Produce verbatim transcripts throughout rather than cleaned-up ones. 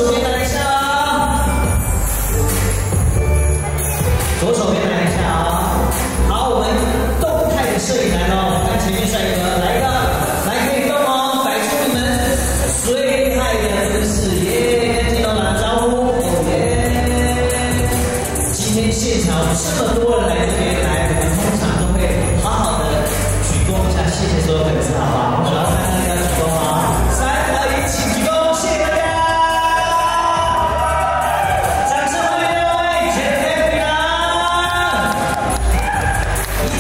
手边来一下啊，左手边来一下啊。好，我们动态的摄影来喽，看前面帅哥来一个，来可以动哦，摆出你们最厉害的姿势耶，跟镜头打招呼，哦耶！今天现场这么多人来这边来，我们通常都会好好的鞠躬一下，谢谢所有粉丝，好不好？主要看大家鞠躬啊，三二一，请鞠躬，谢谢大家！掌声欢迎各位前天女郎，耶！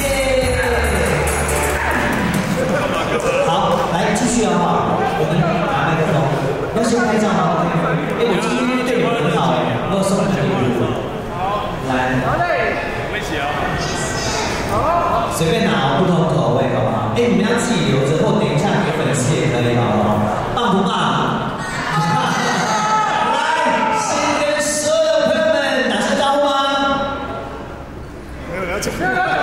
好，来继续啊，我们拿麦克风，要先拍照吗？哎，我今天对你们很好哎，我有送你礼物。来，我们一起啊！随便拿不同口味，好不好？哎，你们要自己留着，或等一下给粉丝也可以，好不好？棒不棒？来，先跟所有朋友们打声招呼吗？没有人要讲。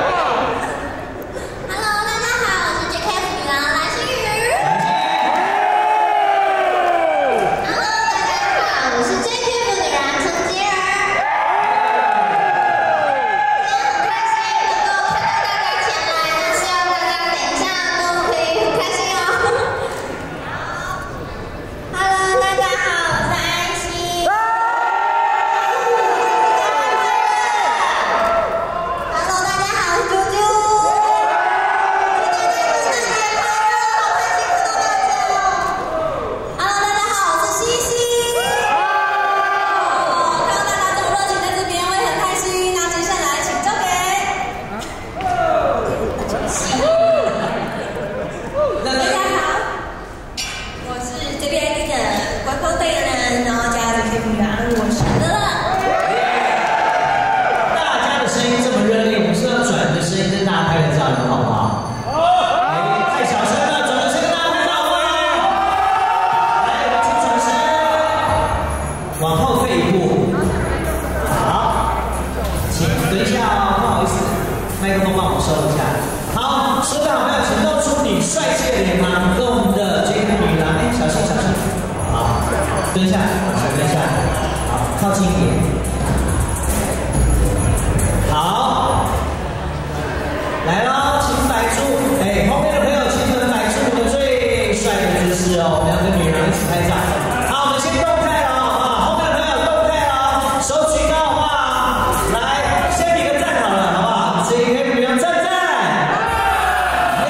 Hello， 大家好，我是 J K F 女郎蓝心宇。Hello， 大家好，我是 J K F 女郎陈洁儿。今天很开心能够看到大家前来，那希望大家等一下都可以很开心哦。Hello， 大家好，我是安心。Hello， 大家好，我是啾啾。今天的圣诞节快乐，好开心看到大家哦。Hello， 大家好，我是西西。哦，看到大家这么热情在这边，我也很开心。那接下来请交给。大家好，我是这边的官方代言人，然后加这些女郎，我是乐乐。 大家的声音这么热烈，我们是要转的声音跟大家拍个照，好不好？哎，太小声了，转的声跟大家拍照吧。来，我们请转身，往后退一步。好，请等一下哦，不好意思，麦克风帮我收一下。好，收到没有？请露出你帅气的脸庞，跟我们的这个女郎，哎，小心小心。好，蹲下，蹲下，好，靠近一点。好，来喽，请摆出，哎，后面的朋友，请你们摆出你们最帅的姿势哦，我们要跟女郎一起拍照。好，我们先动态了，好不好？后面的朋友动态了，手举高，好不好？来，先比个赞好了，好不好？这一个女郎赞赞，耶！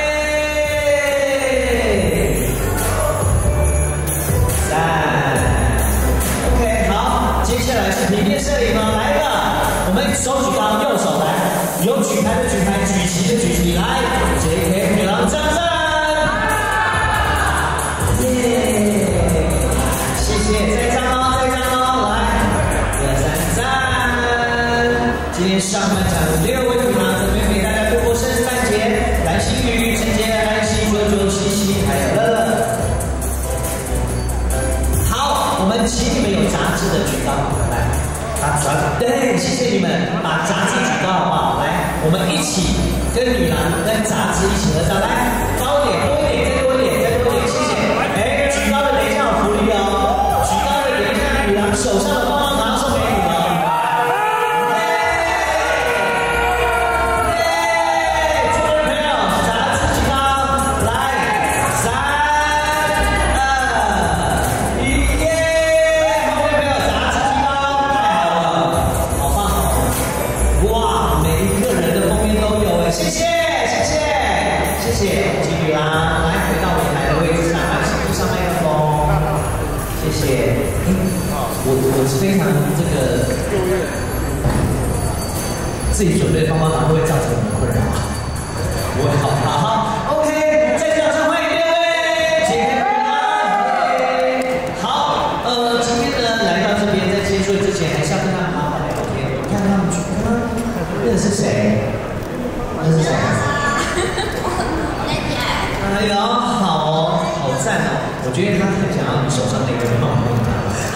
赞 ，OK， 好，接下来是平面摄影哦，来了，我们手举高，右手来，有举牌的举牌，举旗的举旗，来 ，J K 女郎赞赞，耶！谢谢，再一张哦，再一张哦，来，一二三赞！今天上半场六位女郎准备陪大家度过圣诞节，蓝心宇、陈洁、安心、九九、西西，还有乐乐。好，我们请你们有杂志的举高，来，把杂对，谢谢你们，把杂志举高好不好？来，我们一起跟女郎跟杂志一起合照，来，高一点，多一点，再多一点，再多一点，谢谢。哎，举高的等一下有福利哦，举高的等一下女郎手上的棒棒糖送给你们。谢谢谢谢谢谢，请女郎来回到舞台的位置上，来请上麦克风，谢谢。我我是非常这个自己准备的棒棒糖会不会造成你们困扰？不会，好好好 ，OK， 再次掌声欢迎六位姐妹女郎。好，呃，今天呢来到这边，在结束之前，还是要跟他们好好聊天。我看他们刚刚认识谁？认识谁？哎呦，好哦，好赞哦！我觉得他很想要你手上那个棒棒糖。好了。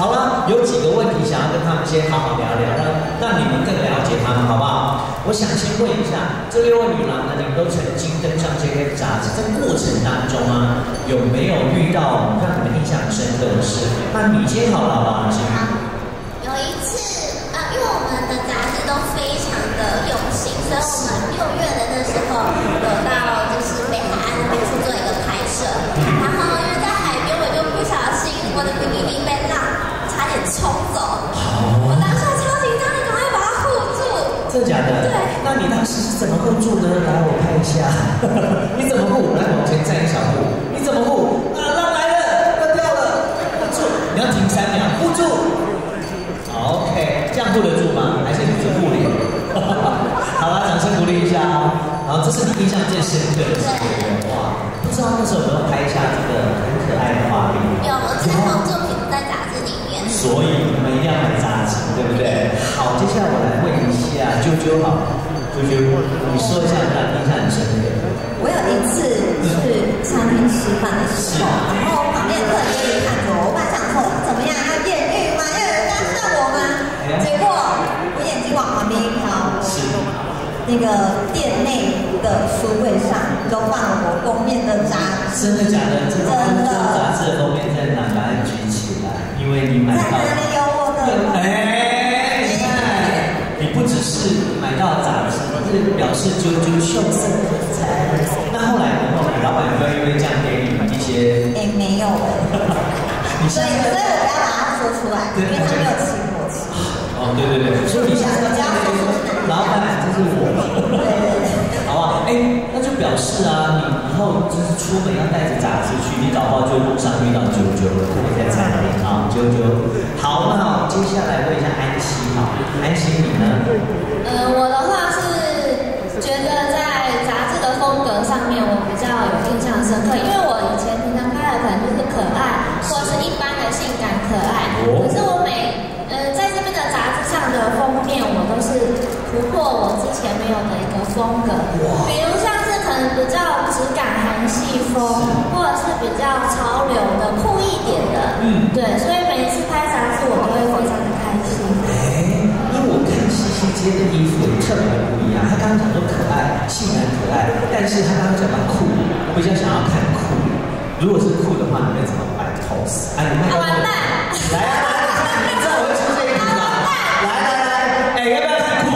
有几个问题想要跟他们先好好聊聊，让让你们更了解他们，好不好？我想先问一下，这六位女郎呢，你们都曾经登上这些杂志，在过程当中啊，有没有遇到让你们印象深刻的事？那你先好了，好不好？你先。 有一次，呃，因为我们的杂志都非常的用心，所以我们六月的那时候有到就是北海岸那边去做一个拍摄，然后因为在海边，我就不小心我的比基尼被浪差点冲走，我当时超紧张的，赶快把它护住。 真的假的？ 对。 那你当时是怎么护住呢？来，我看一下，你怎么护？来，往前站一小步，你怎么护？啊，浪来了，要掉了，护住，你要停三秒，护住。OK， 这样护得住吗？还是你只护脸？好啦，掌声鼓励一下哦。然后这是你印象最深刻的事情，哇！不知道那时候有没有拍下这个很可爱的画面？ 有，我采访作品在杂志里面。 所以你们一定要买杂志，对不对？好，接下来我来问一下啾啾好，啾啾，你说一下让你印象很深刻。 我有一次去餐厅吃饭的时候，然后旁边的客人就一直看着我，我本来想说怎么样，要艳遇吗？要有人搭讪我吗？结果我眼睛往旁边一瞟， 是那个店内的书柜上都放了我封面的杂志。 真的假的？真的。 真的。 杂志的封面在哪？把它举起来，因为你买到。 在哪里有我的？ 哎，你看，你不只是买到杂志，是表示啾啾秀色可餐。那后来呢？后来老板会因为这样给你一些？ 哎，没有哎。所以，所以我不要把它说出来，因为他没有请我吃。 哦，对对对，所以你现在要这样跟老板，这是我， 对对对， 好不好？哎，那就表示啊，你以后就是出门要带着杂志去，你搞不好就路上遇到啾啾了，特别在餐厅啊，啾啾。好，那接下来问一下安熙哈，安熙你呢？ 呃，我的话是觉得在杂志的风格上面，我比较有印象深刻，因为我以前平常拍的可能就是可爱，或者是一般的性感可爱，可是我每呃在这边的杂志上的封面，我都是突破我之前没有的一个风格，比如像是可能比较质感韩系风，或者是比较潮流的酷一点的，嗯，对，所以每一次拍杂志我都会非常的开心。 哎，因为我看西西街的衣服也特别的不一样，他刚刚讲说可爱、性感可爱，但是他刚刚讲到酷，我比较想要看酷。如果是酷的话，你会怎么摆 pose？ 哎，你看， 完蛋！ 来啊来啊！你知道我会出这一题吗？来来来，哎，要不要看酷？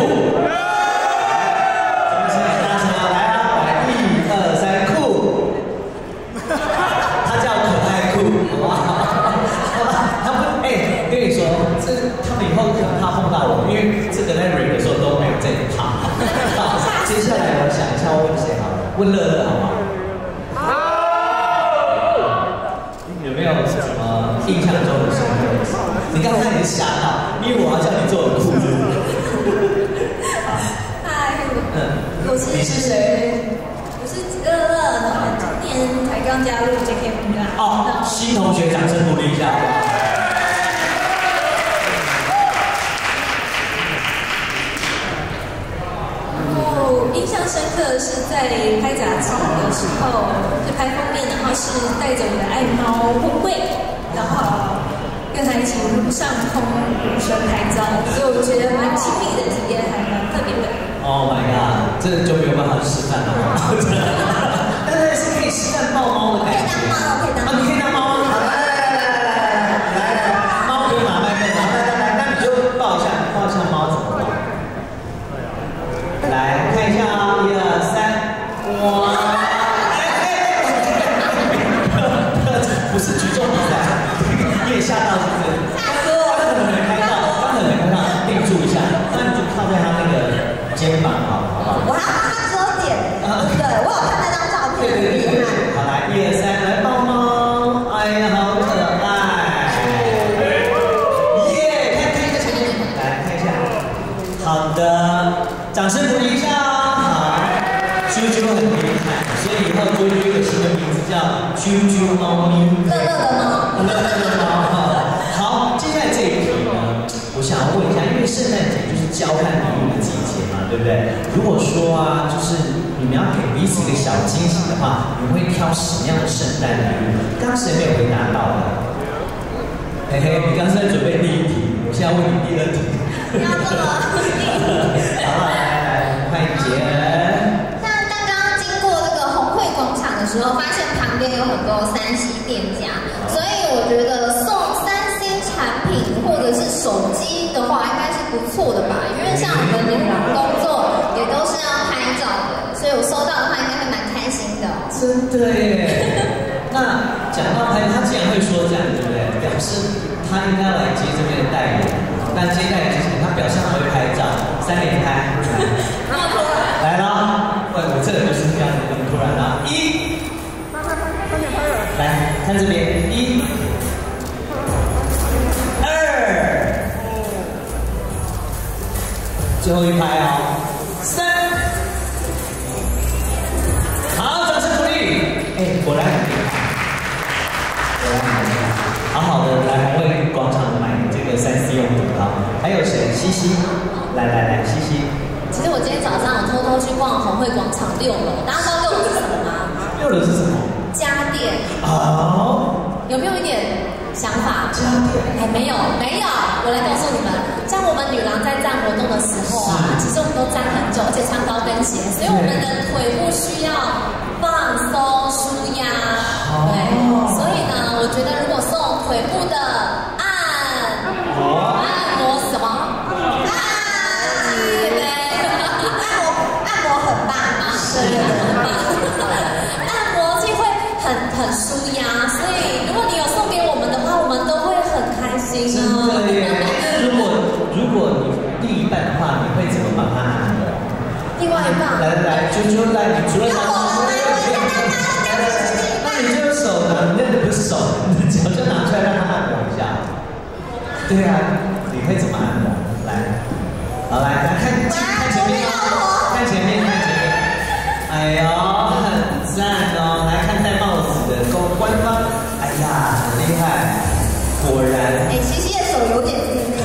什么声音？大声啊！来啊！来，一二三，酷！他叫可爱酷，好不好？他不，哎，跟你说，这他们以后很怕碰到我，因为这个在 read 的时候都没有这一趴。好，接下来我想一下，我问谁好了？问乐乐好吗？有没有什么印象中的深刻的事？你刚才也吓到，因为我要叫你做裤子。 嗨， 嗯， 我是你是谁？ 我是乐乐，然后今年才刚加入 J K 频道。 哦，新同学，掌声鼓励一下。 印象深刻的是在拍杂志的时候，就拍封面，然后是带着我的爱猫红贵，然后跟他一起上空无声拍照，所以我觉得蛮亲密的体验，还蛮特别的。 Oh my god， 这就没有办法示范了。但是是可以示范抱猫的感觉。 可以当猫，可以当猫。 啊，你可以当猫吗？好，来来来来来来来来，猫不用拿麦克风，来来来，那你就抱一下，抱一下猫怎么抱？来看一下啊，一二三，哇！不是举重比赛，你也吓到是不是？刚刚没拍到，刚刚没拍到，定住一下，那你就靠在他那个肩膀，好好不好？ 我还要帮他遮点，对，我有看那张照片， 对对对对，好来，一二三，来抱猫，哎呀，好可爱，耶！看看一下前面，来看一下，好的。掌声鼓励一下哦！好，啾啾很厉害，所以以后啾啾有新的名字叫啾啾猫咪， 乐乐的猫， 乐乐的猫。好，接下来这一题呢，我想要问一下，因为圣诞节就是交换礼物的季节嘛，对不对？如果说啊，就是你们要给彼此一个小惊喜的话，你们会挑什么样的圣诞礼物？刚刚谁没有回答到的？嘿嘿，你刚刚是在准备礼物现在问你第二题。 不要这么好，来来来，欢迎杰恩。 那刚刚经过这个红会广场的时候，发现旁边有很多三 C 店家，所以我觉得送三 C 产品或者是手机的话，应该是不错的吧？因为像我们女郎工作也都是要拍照的，所以我收到的话应该会蛮开心的。 真的耶。那讲到拍，他既然会说这样，对不对？表示他应该来接这边的代言。但接代言之前，他表示他会拍照，三连拍。来了，喂，我这个就是这样子，很突然啊！一，来看这边，一，二，最后一拍哦，三，好，掌声鼓励！哎，果然很厉害，果然很厉害，好好的来红会广场买这个三 C 用品啊！还有谁？西西，来来来，西西。 其实我今天早上我偷偷去逛红会广场六楼，大家知道六楼是什么吗？ 六楼是什么？ 家电。 哦。 有没有一点想法？ 家电？ 还没有，没有。我来告诉你们，像我们女郎在站活动的时候啊，其实我们都站很久，而且穿高跟鞋，所以我们的腿部需要放松舒压。对。所以呢，我觉得如果送腿部的按摩，按摩什么？按摩机会很很舒压，所以如果你有送给我们的话，我们都会很开心哦。 真的耶！如果如果你另一半的话，你会怎么帮他按摩？ 另外一半， 来来来，就就来，你除了拿手，那你就手拿，那不是手，你的脚就拿出来让他按摩一下。对啊，你会怎么按摩？来，好来，来看看前面哦，看前面，看前面。哎呦，很赞哦！来看戴帽子的公官方，哎呀，很厉害，果然。 哎，琪琪的手有点冰嘞。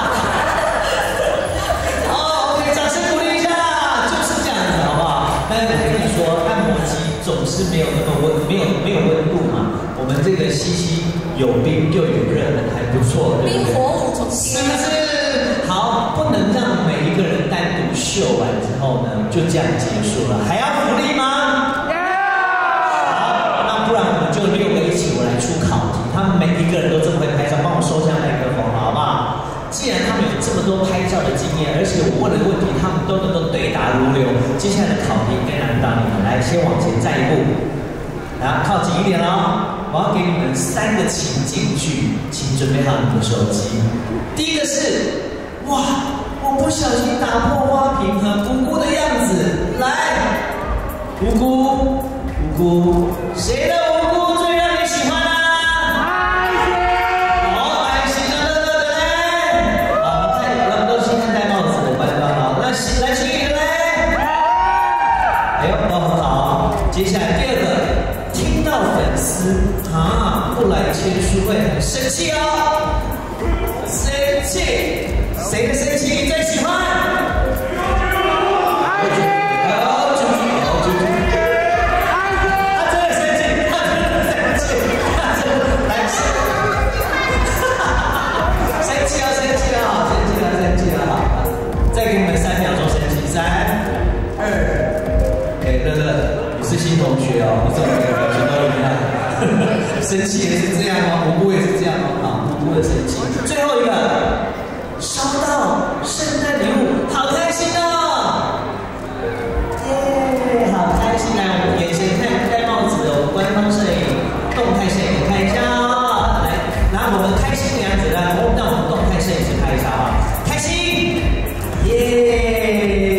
哦 ，OK， 掌声鼓励一下，就是这样子，好不好？但是我跟你说，按摩机总是没有那么温，没有没有温度嘛。我们这个西西有冰又有热，还不错，对不对？ 冰火五重天。 是不是？好，不能让每一个人单独秀完之后呢，就这样结束了，还要福利吗？要。好，那不然我们就六个一起，我来出考题，他们每一个人都这么会拍照，帮我收下麦克风，好不好？既然他们有这么多拍照的经验，而且我问的问题他们都能够对答如流，接下来的考题应该难不到你们。来，先往前站一步，来靠近一点哦。我要给你们三个情境剧，请准备好你的手机。第一个是，哇，我不小心打破花瓶，很无辜的样子。来，无辜，无辜，谁的无辜最让你喜欢啊？爱心。好，爱心的乐乐的嘞。好，太我们都先看戴帽子的官方好，那来请你的嘞。哎呦，都很好。接下来第二个。听到粉丝啊不来签书会很生气哦，生气，谁的生气你最喜欢？爱情，好，九九好九九，爱情，他真的生气，他真的生气，他真的来生，生气啊生气啊生气啊生气啊！再给你们三秒钟生气，三二，哎乐乐。是新同学哦，你怎么每个表情都一样？生气也是这样哦，无辜也是这样哦，好，无辜的生气。最后一个，收到圣诞礼物，好开心哦！耶，好开心！来，我们眼前看戴帽子的，我们官方摄影、动态摄影看一下哦。来，拿我们开心的样子来，让我们动态摄影师拍一下啊，开心！耶！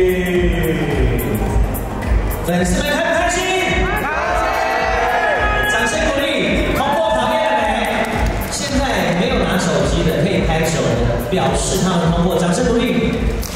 粉丝们。表示他们通过，掌声鼓励。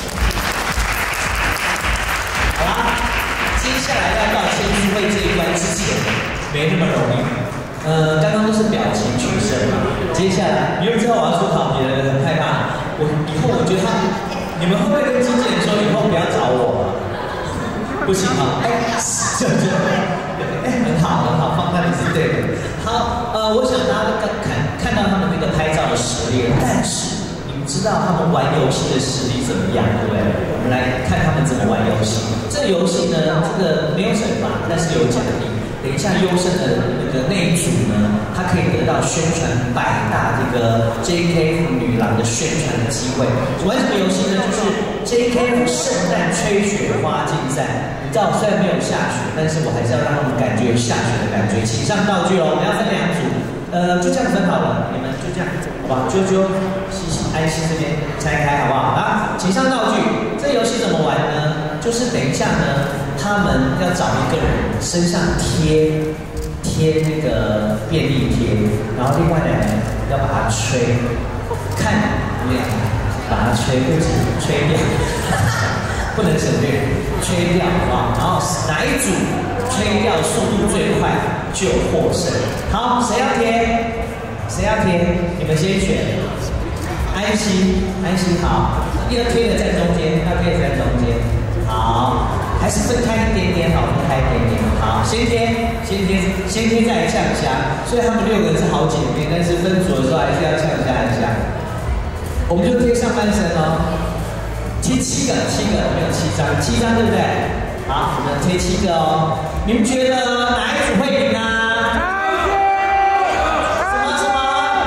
好啦，接下来要到签书会这一关之前，没那么容易。呃，刚刚都是表情取胜嘛，接下来你们知道我要出考题了，很害怕。我以后我觉得他，你们会不会跟经纪人说以后不要找我？不行啊，哎，就就，哎，很好很好，放那里是对的。好，呃，我想大家看看到他们那个拍照的实力，但是。你知道他们玩游戏的实力怎么样，对不对？我们来看他们怎么玩游戏。这个游戏呢，这个没有惩罚，但是有奖励。等一下优胜的那个那一组呢，他可以得到宣传百大这个 J K F 女郎的宣传的机会。玩什么游戏呢？就是 J K F 圣诞吹雪花竞赛。你知道，虽然没有下雪，但是我还是要让他们感觉有下雪的感觉。请上道具哦，我们要分两组，呃，就这样分好了，你们就这样，好吧？啾啾、西西、安心这边拆开，好不好？啊，请上道具。这游戏怎么玩呢？就是等一下呢。他们要找一个人身上贴贴那个便利贴，然后另外两人要把它吹，看怎么样，把它吹，对不起，吹掉，不能省略，吹掉，好不好？然后哪一组吹掉速度最快就获胜。好，谁要贴？谁要贴？你们先选。安心，安心好，要贴的在中间，要贴的在中间。好。还是分开一点点好，分开一点点好。先贴，先贴，先贴再呛一下。所以他们六个人是好姐妹，但是分组的时候还是要呛一下一下。我们就贴上半身哦，贴七个，七个，没有七张，七张对不对？好，我们贴七个哦。你们觉得哪一组会赢啊？什么什么？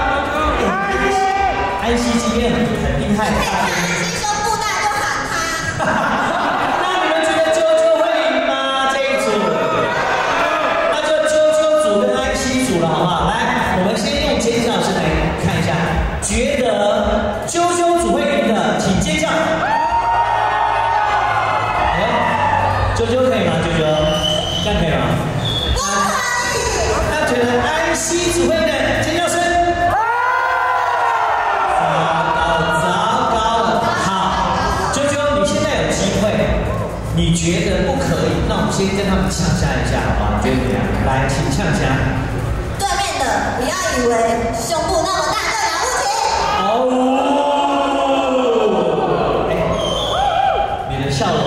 安息今天很很厉害。 安息说不大就喊他。 觉得啾啾组会赢的，请尖叫！哎，啾啾可以吗？啾啾，这样可以吗？ 不可以。 那觉得安息组会赢的，尖叫声！糟糕，糟糕了！好，啾啾，你现在有机会，你觉得不可以？那我们先跟他们呛下一下，好不好？你觉得怎么样？来，请呛下。 对面的，不要以为胸部那么大就了不起。 哦，哎，你的笑容，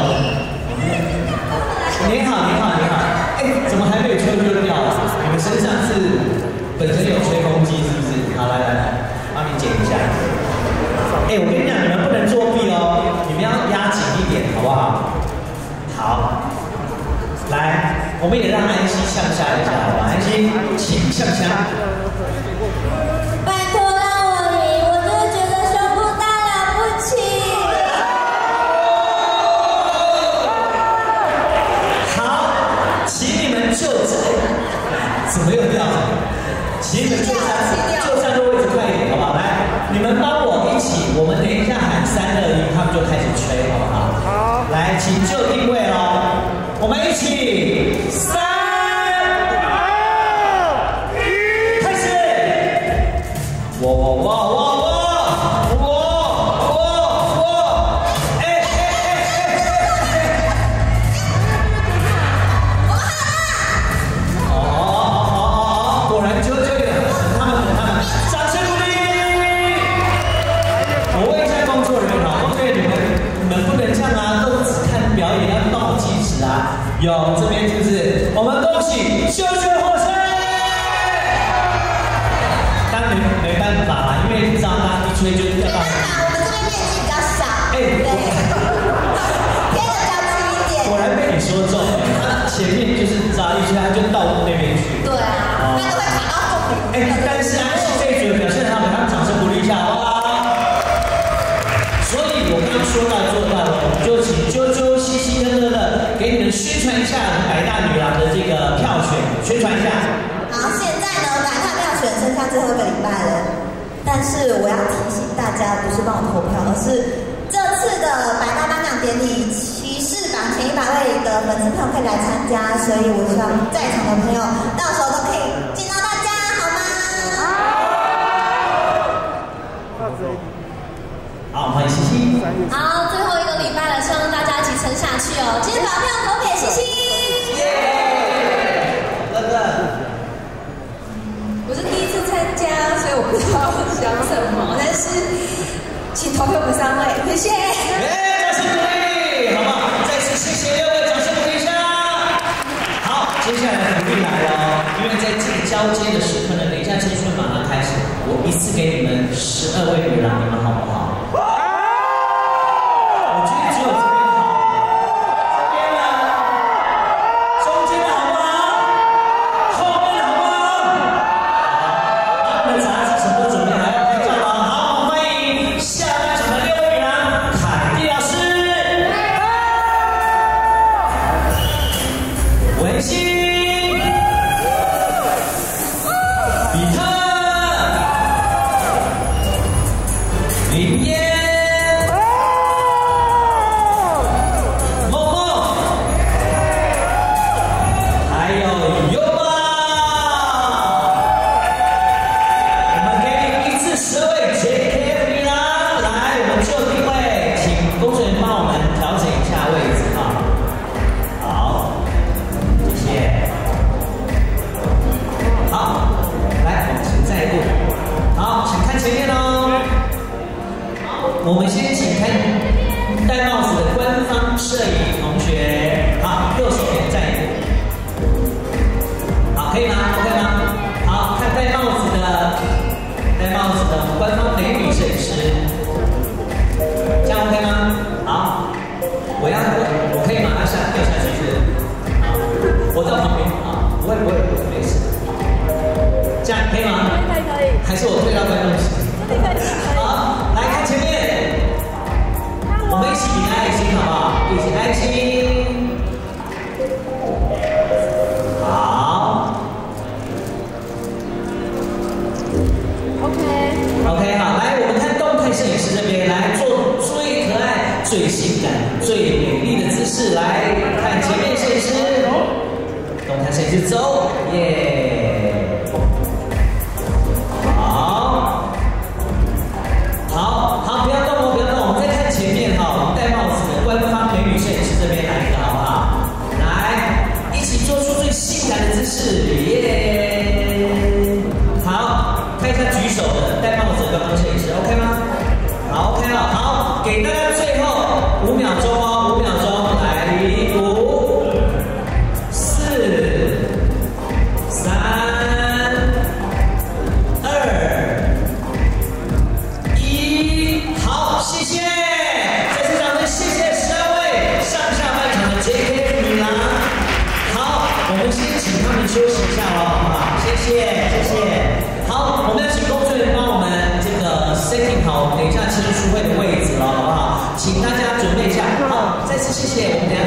你好，你好，你好，哎，怎么还没有吹就掉了？你们身上是本身有吹风机是不是？好，来来来，帮你剪一下。哎，我跟你讲，你们不能作弊哦，你们要压紧一点，好不好？好，来，我们也让安心向下一下，好吧？安心，请向下。 拜托让我赢，我就觉得胸部大了不起。 好，请你们就站，怎么又掉了？请你们就站，就站的位置快一点，好不好？来，你们帮我一起，我们等一下喊三二一，他们就开始吹，好不好？好。来，请就定位哦，我们一起三。哇哇哇哇哇哇哇哇！哎哎哎哎哎！哦哦哦哦！果然就这个，他们他们，掌声鼓励！我问一下工作人员啊，因为你们你们不能这样啊，都只看表演，要帮我计时啊。有这边是不是？我们恭喜秀秀获胜！没没办法嘛，因为你知道他一吹就掉到。没办法， 我们这边面积比较小。 哎， 对，贴的比较近一点。 果然被你说中，他前面就是只要一吹，他就到那边去。 对啊，他都会卡到后面。 哎，但是安息这一组的表现很好，给他们掌声鼓励一下，好不好？所以我刚刚说到做到了，我们就请啾啾、西西、乐乐的给你们宣传一下百大女郎的这个票选，宣传一下。 好，现在呢，百大票选剩下最后一个礼拜了，但是我要提醒大家，不是帮我投票，而是这次的百大颁奖典礼，骑士榜前一百位的粉丝朋友可以来参加，所以我希望在场的朋友到时候都可以见到大家，好吗？ 好，欢迎西西。 好，最后一个礼拜了，希望大家一起撑下去哦。今天把票投给西西。 乐乐。 我是第一次参加，所以我不知道讲什么，但是请投给我们三位，谢谢。 耶，掌声鼓励，好不好？再次谢谢六位，掌声鼓励一下。好，接下来鼓励来了哦，因为在这个交接的时刻呢，等一下青春马上开始，我一次给你们十二位女郎，你们好不好？ 林燕、梦梦，还有优妈，我们给你一次十位 J K 米拉，来，我们就定位，请工作人员帮我们调整一下位置啊。好，谢谢。好，来，请再一步。好，请看前面哦。我们先请看戴帽子的官方摄影同学，好，右手边站一步，好，可以吗 ？OK 吗？好，看戴帽子的戴帽子的官方美女摄影师，这样 OK 吗？好，我要我我可以马上下掉下去是，好，我到旁边啊，不会不会没事，这样可以吗？可以可以，还是我退到观众席？可以可以。好，来看前面。我们一起比爱心好不好？一起爱心。好。OK。OK 好，来我们看动态摄影师这边，来做最可爱、最性感、最美丽的姿势，来看前面摄影师。动态摄影师走，耶。好。好好，不要动哦，不要动，我们再看前面哈，我们戴帽子的官方美女摄影师这边来一个好不好？来，一起做出最性感的姿势，耶！好，看一下举手的戴帽子的官方摄影师 ，OK 吗？好 ，OK 了，好，给大家最后五秒钟哦，五秒钟，来，五、四、三、二。谢谢，再次掌声，谢谢十二位上下半场的 J K 女郎。好，我们先请他们休息一下哦，好不好？谢谢，谢谢。好，我们要请工作人员帮我们这个 setting 好，等一下签书会的位置了，好不好？请大家准备一下。好，再次谢谢我们。